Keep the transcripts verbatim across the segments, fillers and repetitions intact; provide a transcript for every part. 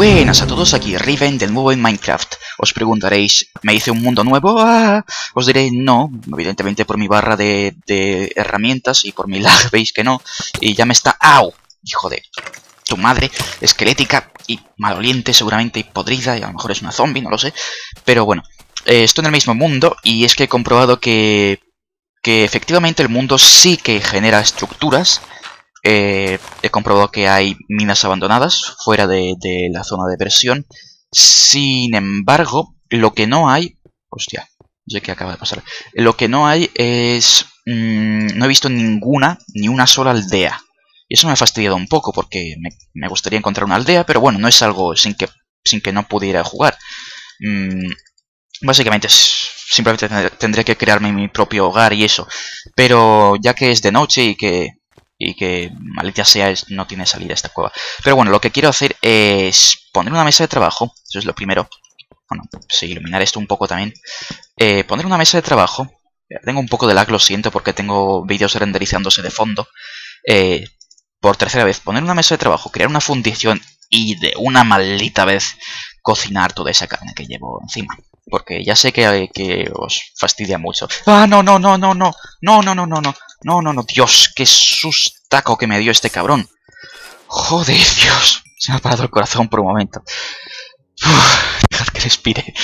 Buenas a todos, aquí Riven de nuevo en Minecraft. Os preguntaréis, ¿me hice un mundo nuevo? ¡Ah! Os diré no, evidentemente por mi barra de, de herramientas y por mi lag, veis que no. Y ya me está... ¡Au! Hijo de tu madre, esquelética y maloliente seguramente y podrida, y a lo mejor es una zombie, no lo sé. Pero bueno, eh, estoy en el mismo mundo y es que he comprobado que, que efectivamente el mundo sí que genera estructuras. Eh, he comprobado que hay minas abandonadas fuera de, de la zona de versión. Sin embargo, lo que no hay... Hostia, no sé qué acaba de pasar. Lo que no hay es... Mmm, no he visto ninguna, ni una sola aldea. Y eso me ha fastidiado un poco porque me, me gustaría encontrar una aldea, pero bueno, no es algo sin que, sin que no pudiera jugar. Mm, básicamente es... Simplemente tendré que crearme mi propio hogar y eso. Pero ya que es de noche y que... Y que, maldita sea, es, no tiene salida esta cueva. Pero bueno, lo que quiero hacer es poner una mesa de trabajo. Eso es lo primero. Bueno, sí, iluminar esto un poco también. Eh, poner una mesa de trabajo. Tengo un poco de lag, lo siento, porque tengo vídeos renderizándose de fondo. Eh, por tercera vez, poner una mesa de trabajo, crear una fundición y de una maldita vez cocinar toda esa carne que llevo encima. Porque ya sé que, que os fastidia mucho. ¡Ah, no, no, no, no, no! ¡No, no, no, no, no! No, no, no, Dios, qué sustaco que me dio este cabrón. Joder, Dios. Se me ha parado el corazón por un momento. Uf, dejad que respire.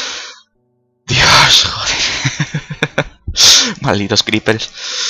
Dios, joder. Malditos creepers.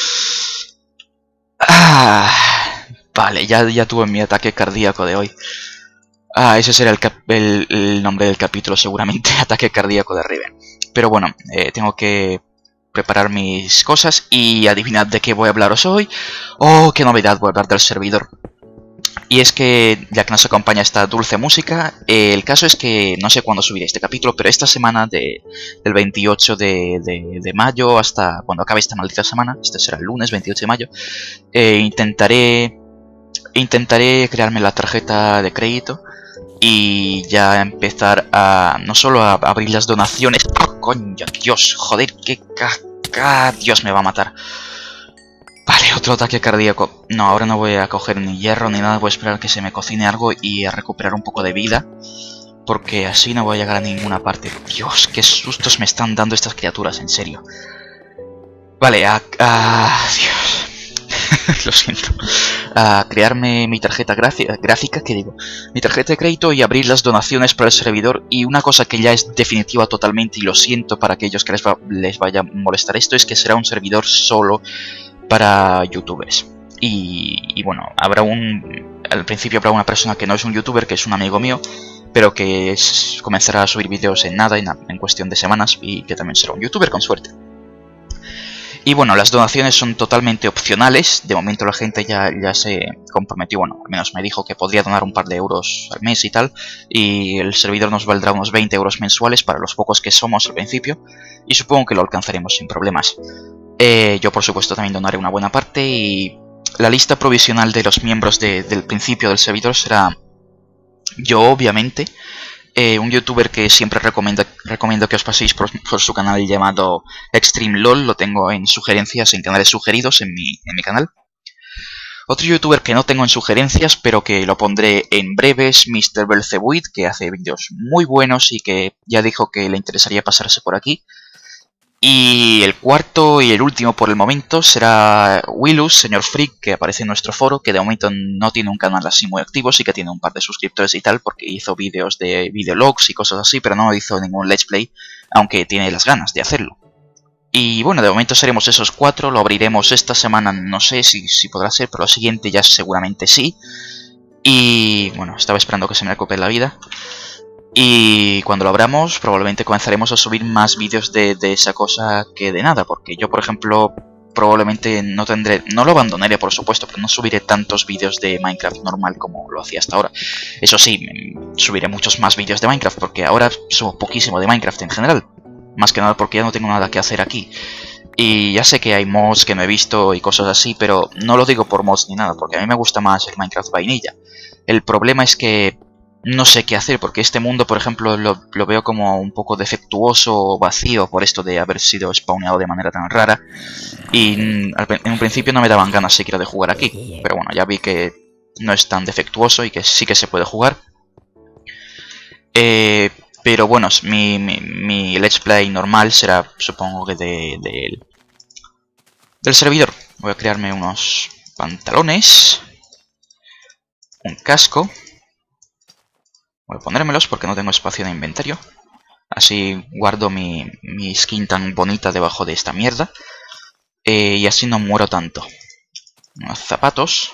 Ah, vale, ya, ya tuve mi ataque cardíaco de hoy. Ah, ese será el, el, el nombre del capítulo seguramente. Ataque cardíaco de Riven. Pero bueno, eh, tengo que... preparar mis cosas y adivinad de qué voy a hablaros hoy. Oh, qué novedad, voy a hablar del servidor. Y es que, ya que nos acompaña esta dulce música, eh, el caso es que no sé cuándo subiré este capítulo, pero esta semana de, del veintiocho de, de, de mayo hasta cuando acabe esta maldita semana, este será el lunes veintiocho de mayo, eh, intentaré, intentaré crearme la tarjeta de crédito y ya empezar a no solo a abrir las donaciones. ¡Oh, coño, Dios! Joder, qué caca. Dios, me va a matar. Vale, otro ataque cardíaco. No, ahora no voy a coger ni hierro ni nada. Voy a esperar que se me cocine algo y a recuperar un poco de vida. Porque así no voy a llegar a ninguna parte. Dios, qué sustos me están dando estas criaturas, en serio. Vale, a... a Dios. Lo siento. A crearme mi tarjeta gráfica, ¿qué digo? Mi tarjeta de crédito y abrir las donaciones para el servidor. Y una cosa que ya es definitiva totalmente, y lo siento para aquellos que les, va, les vaya a molestar esto, es que será un servidor solo para youtubers. Y, y bueno, habrá un... Al principio habrá una persona que no es un youtuber, que es un amigo mío, pero que es, comenzará a subir vídeos en nada, en, en cuestión de semanas, y que también será un youtuber con suerte. Y bueno, las donaciones son totalmente opcionales. De momento la gente ya, ya se comprometió, bueno, al menos me dijo que podría donar un par de euros al mes y tal. Y el servidor nos valdrá unos veinte euros mensuales para los pocos que somos al principio. Y supongo que lo alcanzaremos sin problemas. Eh, yo por supuesto también donaré una buena parte. Y la lista provisional de los miembros de, del principio del servidor será yo, obviamente. Eh, un youtuber que siempre recomiendo, recomiendo que os paséis por, por su canal llamado Extreme LOL, lo tengo en sugerencias, en canales sugeridos en mi, en mi canal. Otro youtuber que no tengo en sugerencias, pero que lo pondré en breves, mister Belzebuit, que hace vídeos muy buenos y que ya dijo que le interesaría pasarse por aquí. Y el cuarto y el último por el momento será Willus, señor Freak, que aparece en nuestro foro, que de momento no tiene un canal así muy activo, sí que tiene un par de suscriptores y tal, porque hizo vídeos de videologs y cosas así, pero no hizo ningún let's play, aunque tiene las ganas de hacerlo. Y bueno, de momento seremos esos cuatro, lo abriremos esta semana, no sé si, si podrá ser, pero la siguiente ya seguramente sí. Y bueno, estaba esperando que se me recupere la vida. Y cuando lo abramos, probablemente comenzaremos a subir más vídeos de, de esa cosa que de nada. Porque yo, por ejemplo, probablemente no tendré... No lo abandonaré, por supuesto, pero no subiré tantos vídeos de Minecraft normal como lo hacía hasta ahora. Eso sí, subiré muchos más vídeos de Minecraft, porque ahora subo poquísimo de Minecraft en general. Más que nada porque ya no tengo nada que hacer aquí. Y ya sé que hay mods que me he visto y cosas así, pero no lo digo por mods ni nada, porque a mí me gusta más el Minecraft vainilla. El problema es que... no sé qué hacer, porque este mundo, por ejemplo, lo, lo veo como un poco defectuoso o vacío por esto de haber sido spawneado de manera tan rara. Y en un principio no me daban ganas siquiera de jugar aquí. Pero bueno, ya vi que no es tan defectuoso y que sí que se puede jugar. Eh, pero bueno, mi, mi, mi let's play normal será, supongo que de, de, del servidor. Voy a crearme unos pantalones, un casco. Voy a ponérmelos porque no tengo espacio en el inventario. Así guardo mi, mi skin tan bonita debajo de esta mierda. Eh, y así no muero tanto. Unos zapatos.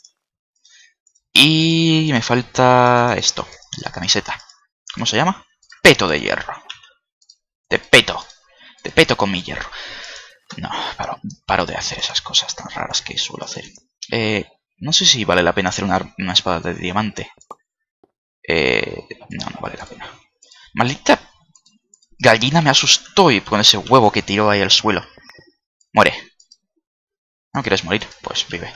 Y me falta esto, la camiseta. ¿Cómo se llama? Peto de hierro. Te peto. Te peto con mi hierro. No, paro, paro de hacer esas cosas tan raras que suelo hacer. Eh, no sé si vale la pena hacer una, una espada de diamante. Eh, no, no vale la pena. Maldita gallina me asustó y con ese huevo que tiró ahí al suelo. Muere. ¿No quieres morir? Pues vive.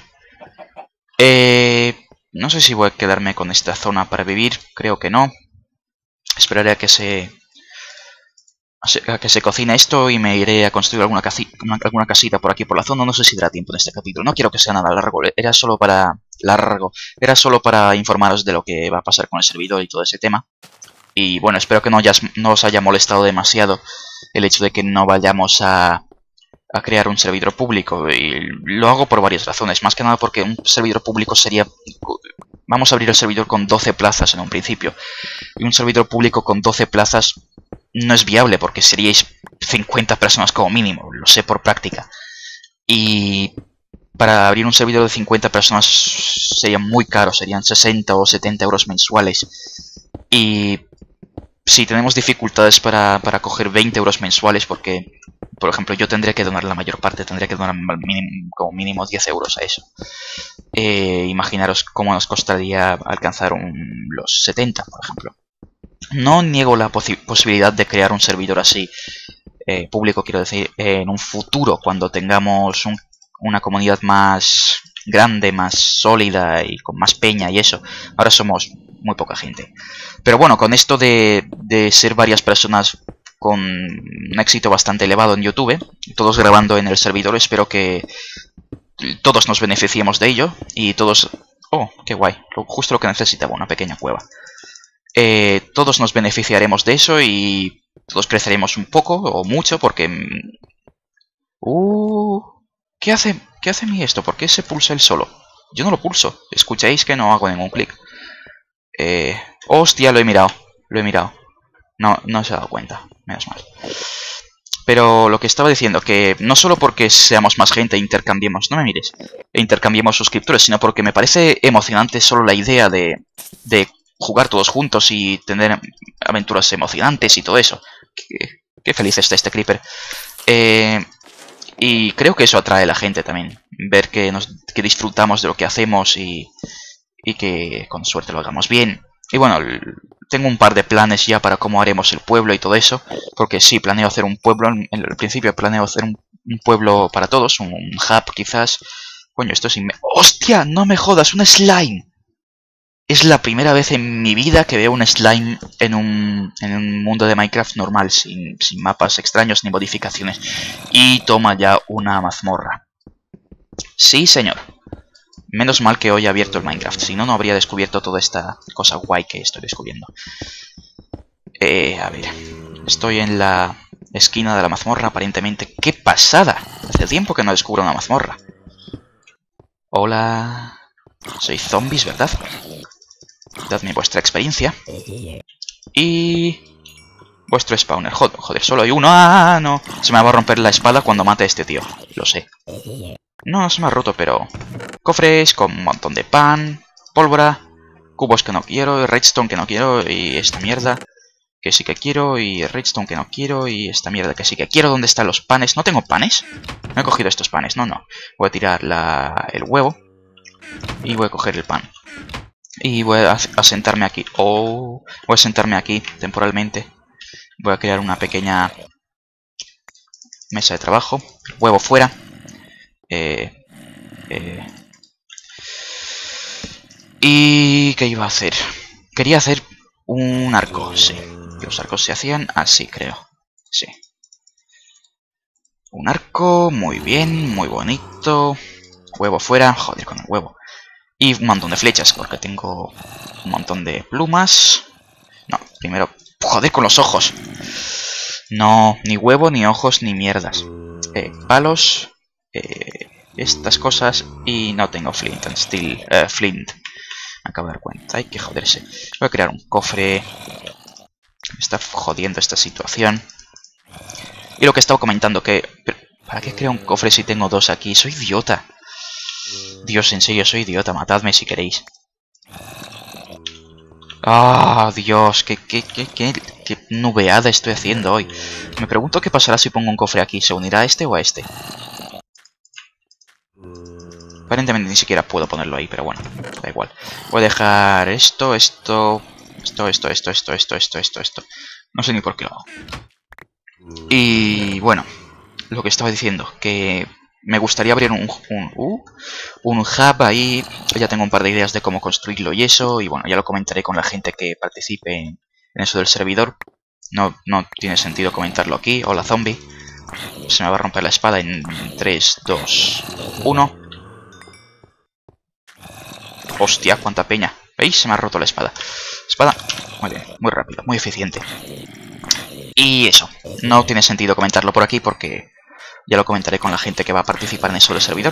Eh, no sé si voy a quedarme con esta zona para vivir. Creo que no. Esperaré a que se... a que se cocine esto y me iré a construir alguna, casi, una, alguna casita por aquí por la zona. No sé si dará tiempo en este capítulo. No quiero que sea nada largo. Era solo para... largo. Era solo para informaros de lo que va a pasar con el servidor y todo ese tema. Y bueno, espero que no, hayas, no os haya molestado demasiado el hecho de que no vayamos a, a crear un servidor público. Y lo hago por varias razones. Más que nada porque un servidor público sería... Vamos a abrir el servidor con doce plazas en un principio. Y un servidor público con doce plazas no es viable porque seríais cincuenta personas como mínimo. Lo sé por práctica. Y para abrir un servidor de cincuenta personas sería muy caro. Serían sesenta o setenta euros mensuales. Y si tenemos dificultades para, para coger veinte euros mensuales porque... Por ejemplo, yo tendría que donar la mayor parte, tendría que donar mínimo, como mínimo diez euros a eso. Eh, imaginaros cómo nos costaría alcanzar un, los setenta, por ejemplo. No niego la posi posibilidad de crear un servidor así, eh, público, quiero decir, eh, en un futuro, cuando tengamos un, una comunidad más grande, más sólida y con más peña y eso. Ahora somos muy poca gente. Pero bueno, con esto de, de ser varias personas... con un éxito bastante elevado en YouTube, todos grabando en el servidor, espero que todos nos beneficiemos de ello y todos... Oh, qué guay, justo lo que necesitaba, una pequeña cueva. Eh, todos nos beneficiaremos de eso y todos creceremos un poco o mucho porque... Uh, ¿qué hace, qué hace mi esto? ¿Por qué se pulsa él solo? Yo no lo pulso, escucháis que no hago ningún clic. Eh, hostia, lo he mirado, lo he mirado. No, no se ha dado cuenta, menos mal. Pero lo que estaba diciendo, que no solo porque seamos más gente e intercambiemos, no me mires, e intercambiemos suscriptores, sino porque me parece emocionante solo la idea de, de jugar todos juntos y tener aventuras emocionantes y todo eso. Qué, qué feliz está este creeper. Eh, y creo que eso atrae a la gente también, ver que, nos, que disfrutamos de lo que hacemos y, y que con suerte lo hagamos bien. Y bueno, tengo un par de planes ya para cómo haremos el pueblo y todo eso. Porque sí, planeo hacer un pueblo. En el principio planeo hacer un, un pueblo para todos. Un, un hub quizás. Coño, esto es inme... ¡Hostia! No me jodas, un slime. Es la primera vez en mi vida que veo un slime en un, en un mundo de Minecraft normal. Sin, sin mapas extraños ni modificaciones. Y toma ya una mazmorra. Sí, señor. Menos mal que hoy he abierto el Minecraft, si no, no habría descubierto toda esta cosa guay que estoy descubriendo. Eh, a ver, estoy en la esquina de la mazmorra, aparentemente. ¡Qué pasada! Hace tiempo que no descubro una mazmorra. Hola... Sois zombies, ¿verdad? Dadme vuestra experiencia. Y... vuestro spawner. Joder, joder, solo hay uno. ¡Ah, no! Se me va a romper la espada cuando mate a este tío. Lo sé. No, no se me ha roto, pero... Cofres con un montón de pan, pólvora, cubos que no quiero, redstone que no quiero y esta mierda que sí que quiero y redstone que no quiero y esta mierda que sí que quiero. ¿Dónde están los panes? ¿No tengo panes? No he cogido estos panes, no, no. Voy a tirar la, el huevo y voy a coger el pan. Y voy a, a sentarme aquí. Oh, voy a sentarme aquí temporalmente. Voy a crear una pequeña mesa de trabajo. Huevo fuera. Eh... Eh... ¿Y qué iba a hacer? Quería hacer un arco, sí. Los arcos se hacían así, creo. Sí. Un arco, muy bien, muy bonito. Huevo fuera, joder con el huevo. Y un montón de flechas, porque tengo un montón de plumas. No, primero... ¡Joder, con los ojos! No, ni huevo, ni ojos, ni mierdas. Eh, palos... Eh, estas cosas... Y no tengo flint and steel... Eh, flint. Me acabo de dar cuenta. Hay que joderse. Voy a crear un cofre... Me está jodiendo esta situación. Y lo que estaba comentando, que... ¿Para qué creo un cofre si tengo dos aquí? Soy idiota. Dios, en serio, soy idiota. Matadme si queréis. ¡Ah, Dios! ¿Qué, qué, qué, qué, qué nubeada estoy haciendo hoy? Me pregunto qué pasará si pongo un cofre aquí. ¿Se unirá a este o a este? Aparentemente ni siquiera puedo ponerlo ahí, pero bueno, da igual. Voy a dejar esto, esto, esto, esto, esto, esto, esto, esto, esto, esto. No sé ni por qué lo hago. Y bueno, lo que estaba diciendo, que me gustaría abrir un, un, uh, un hub ahí. Ya tengo un par de ideas de cómo construirlo y eso. Y bueno, ya lo comentaré con la gente que participe en, en eso del servidor. No, no tiene sentido comentarlo aquí. Hola, zombie. Se me va a romper la espada en tres, dos, uno. Hostia, cuánta peña. ¿Veis? Se me ha roto la espada. Espada. Muy bien, muy rápido, muy eficiente. Y eso. No tiene sentido comentarlo por aquí porque ya lo comentaré con la gente que va a participar en eso del servidor.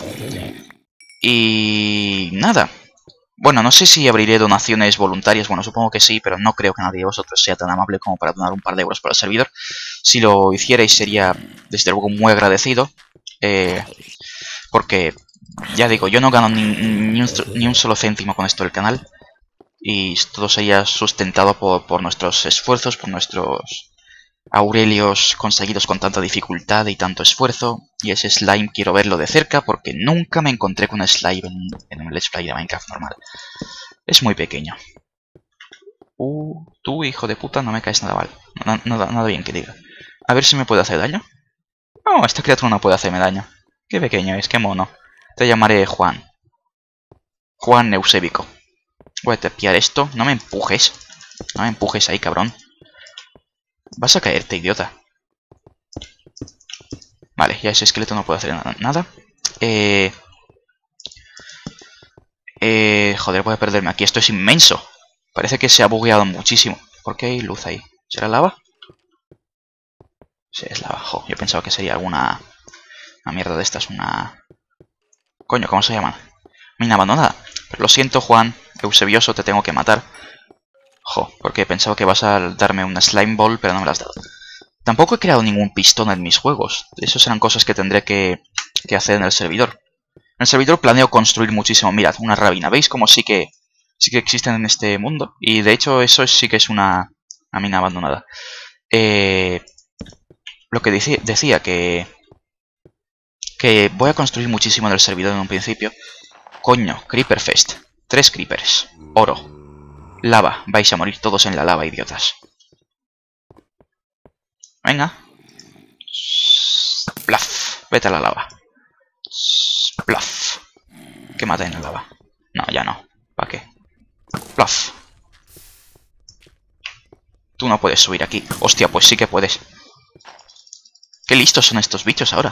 Y nada. Bueno, no sé si abriré donaciones voluntarias. Bueno, supongo que sí, pero no creo que nadie de vosotros sea tan amable como para donar un par de euros para el servidor. Si lo hicierais sería, desde luego, muy agradecido. Eh, porque... Ya digo, yo no gano ni, ni, un, ni un solo céntimo con esto del canal. Y todo sería sustentado por, por nuestros esfuerzos, por nuestros aurelios conseguidos con tanta dificultad y tanto esfuerzo. Y ese slime quiero verlo de cerca porque nunca me encontré con un slime en, en el Let's Play de Minecraft normal. Es muy pequeño. Uh, tú, hijo de puta, no me caes nada mal. Nada, nada, nada bien que diga. A ver si me puede hacer daño. No, esta criatura no puede hacerme daño. Qué pequeño es, qué mono. Te llamaré Juan. Juan Eusébico. Voy a tapiar esto. No me empujes. No me empujes ahí, cabrón. Vas a caerte, idiota. Vale, ya ese esqueleto no puede hacer nada. Eh... Eh... Joder, voy a perderme aquí. Esto es inmenso. Parece que se ha bugueado muchísimo. ¿Por qué hay luz ahí? ¿Será lava? Sí, es lava. Jo, yo pensaba que sería alguna... Una mierda de estas, una... Coño, ¿cómo se llaman? Mina abandonada. Pero lo siento, Juan Eusebioso, te tengo que matar. Jo, porque pensaba que vas a darme una slime ball, pero no me la has dado. Tampoco he creado ningún pistón en mis juegos. Esas serán cosas que tendré que, que hacer en el servidor. En el servidor planeo construir muchísimo. Mirad, una rabina. ¿Veis cómo sí que, sí que existen en este mundo? Y de hecho eso sí que es una, una mina abandonada. Eh, lo que decía, decía que... Que voy a construir muchísimo en el servidor en un principio. Coño, Creeper Fest. Tres creepers. Oro. Lava. Vais a morir todos en la lava, idiotas. Venga. Splaf. Vete a la lava. Splaf. Que mata en la lava. No, ya no. ¿Para qué? Splaf. Tú no puedes subir aquí. Hostia, pues sí que puedes. Qué listos son estos bichos ahora.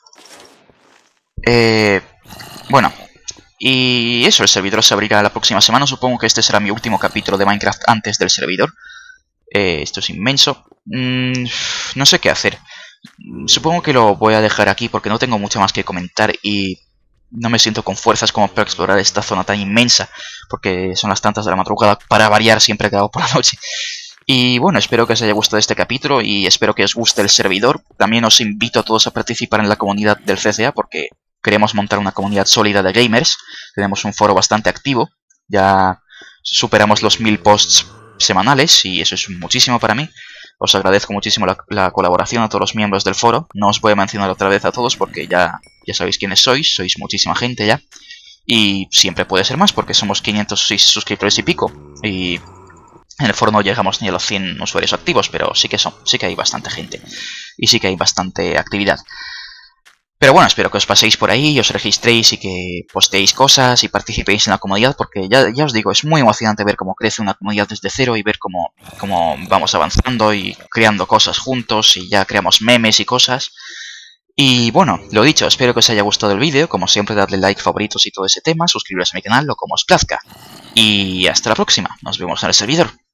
Eh, bueno, y eso, el servidor se abrirá la próxima semana. Supongo que este será mi último capítulo de Minecraft antes del servidor. Eh, esto es inmenso. Mm, no sé qué hacer. Supongo que lo voy a dejar aquí porque no tengo mucho más que comentar y no me siento con fuerzas como para explorar esta zona tan inmensa. Porque son las tantas de la madrugada, para variar, siempre que hago por la noche. Y bueno, espero que os haya gustado este capítulo y espero que os guste el servidor. También os invito a todos a participar en la comunidad del C C A porque... Queremos montar una comunidad sólida de gamers. Tenemos un foro bastante activo. Ya superamos los mil posts semanales y eso es muchísimo para mí. Os agradezco muchísimo la, la colaboración a todos los miembros del foro. No os voy a mencionar otra vez a todos porque ya, ya sabéis quiénes sois. Sois muchísima gente ya. Y siempre puede ser más porque somos quinientos seis suscriptores y pico. Y en el foro no llegamos ni a los cien usuarios activos, pero sí que, son, sí que hay bastante gente. Y sí que hay bastante actividad. Pero bueno, espero que os paséis por ahí, os registréis y que posteéis cosas y participéis en la comunidad, porque ya, ya os digo, es muy emocionante ver cómo crece una comunidad desde cero y ver cómo, cómo vamos avanzando y creando cosas juntos y ya creamos memes y cosas. Y bueno, lo dicho, espero que os haya gustado el vídeo, como siempre dadle like, favoritos y todo ese tema, suscribiros a mi canal o como os plazca. Y hasta la próxima, nos vemos en el servidor.